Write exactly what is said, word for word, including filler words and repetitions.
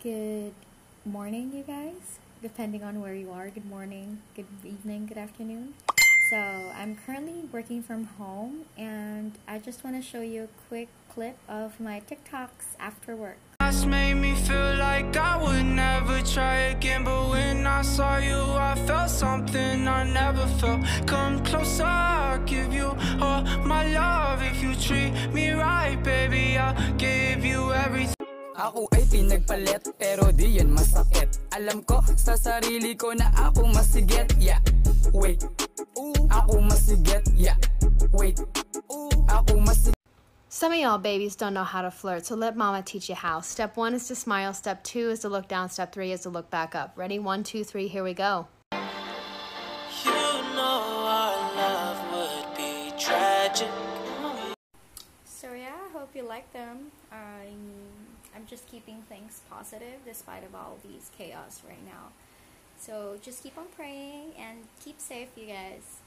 Good morning, you guys, depending on where you are. Good morning, good evening, good afternoon. So I'm currently working from home, and I just want to show you a quick clip of my TikToks after work. Made me feel like I would never try again, but when I saw you I felt something I never felt. Come closer, I'll give you all my love. If you treat me right, baby, I'll give you everything. Ako ay pinagpalit, pero di yan masakit. Alam ko sa sarili ko na ako masigit. Yeah, wait, ooh, ako masigit. Yeah, wait, ooh, ako masigit. Some of y'all babies don't know how to flirt, so let mama teach you how. Step one is to smile, step two is to look down, step three is to look back up. Ready? One, two, three, here we go. You know our love would be tragic. So yeah, I hope you like them. I'm, I'm just keeping things positive despite of all these chaos right now. So just keep on praying and keep safe, you guys.